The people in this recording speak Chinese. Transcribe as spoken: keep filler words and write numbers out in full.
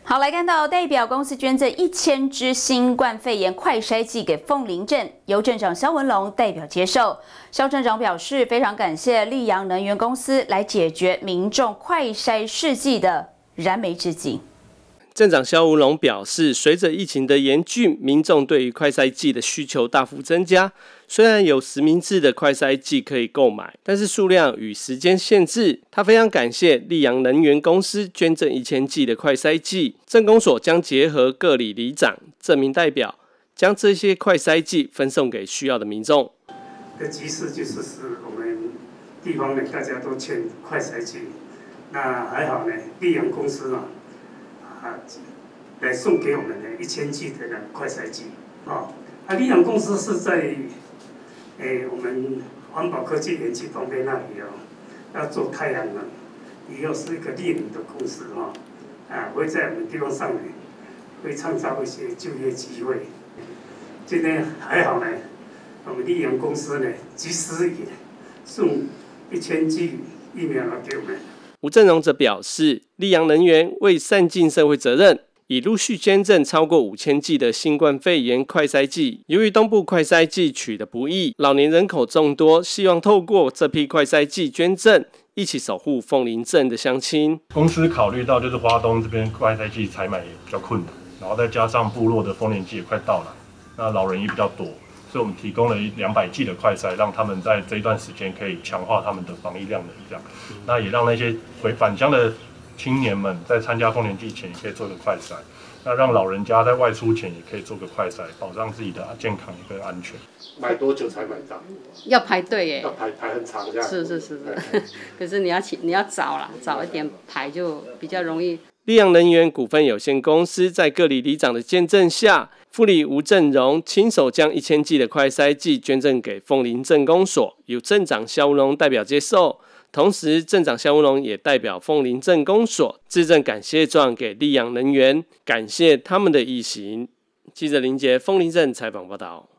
好，来看到代表公司捐赠一千支新冠肺炎快筛剂给凤林镇，由镇长萧文龙代表接受。萧镇长表示，非常感谢溧阳能源公司来解决民众快筛试剂的燃眉之急。 镇长萧文龙表示，随着疫情的严峻，民众对于快筛剂的需求大幅增加。虽然有实名制的快筛剂可以购买，但是数量与时间限制。他非常感谢溧阳能源公司捐赠一千剂的快筛剂，镇公所将结合各里里长、镇民代表，将这些快筛剂分送给需要的民众。 的急事就是是我们地方呢，大家都欠快筛剂，那还好呢，溧阳公司啊。啊，来送给我们的一千剂的快筛剂啊！啊，溧阳公司是在诶、欸、我们环保科技园区旁边那里哦，要做太阳能，以后是一个猎人的公司哈、啊，啊，会在我们地方上面会创造一些就业机会。今天还好呢，我们溧阳公司呢及时也送一千剂疫苗来给我们。 吴正荣则表示，溧阳能源为善尽社会责任，已陆续捐赠超过五千剂的新冠肺炎快筛剂。由于东部快筛剂取得不易，老年人口众多，希望透过这批快筛剂捐赠，一起守护凤林镇的乡亲。 公司考虑到就是花东这边快筛剂采买也比较困难，然后再加上部落的丰年祭也快到了，那老人也比较多。所以我们提供了两百剂的快筛，让他们在这一段时间可以强化他们的防疫量能，这样，那也让那些回返乡的青年们在参加丰年祭前也可以做个快筛，那让老人家在外出前也可以做个快筛，保障自己的健康跟安全。 买多久才买到？ 要排队耶， 要排排很长这样。 是是是是，可是你要起你要早啦，早一点排就比较容易。 溧阳能源股份有限公司在各里里长的见证下，副理吴正荣亲手将一千剂的快筛剂捐赠给凤林镇公所，由镇长萧文龙代表接受。同时，镇长萧文龙也代表凤林镇公所致赠感谢状给溧阳能源，感谢他们的义行。记者林杰凤林镇采访报道。